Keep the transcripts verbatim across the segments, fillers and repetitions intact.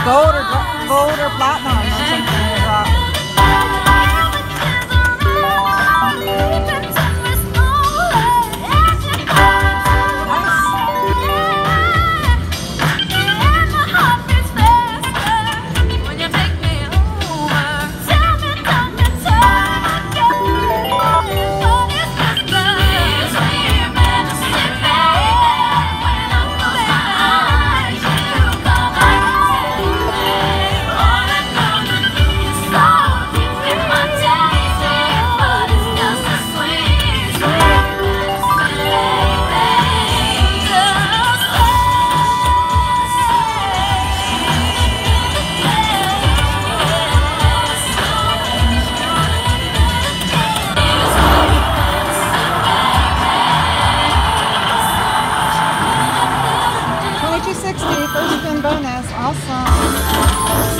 gold or gold or platinum or something like that. twenty-two sixty, first spin bonus, awesome.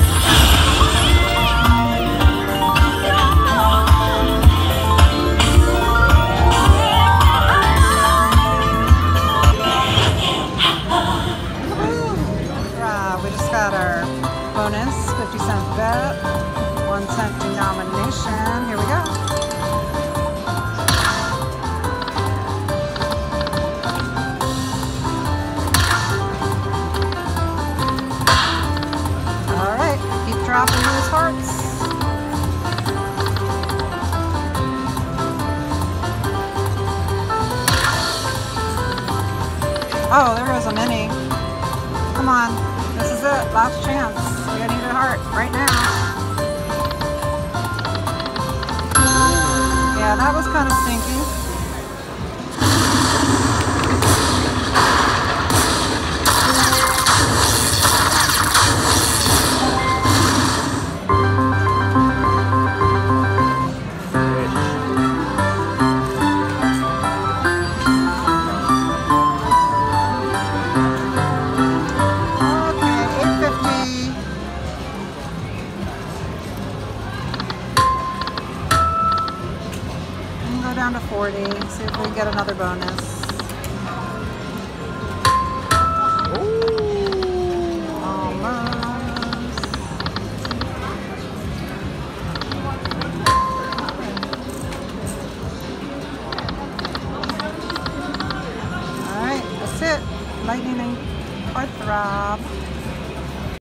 We just got our bonus, fifty cent bet, one cent denomination. Here we go. All right, keep dropping those hearts. Oh, there goes a mini. Come on. This is it, last chance. We need a heart right now. Yeah, that was kind of stinky. Down to forty, see if we can get another bonus. Ooh, almost. All right, that's it. Lightning heartthrob.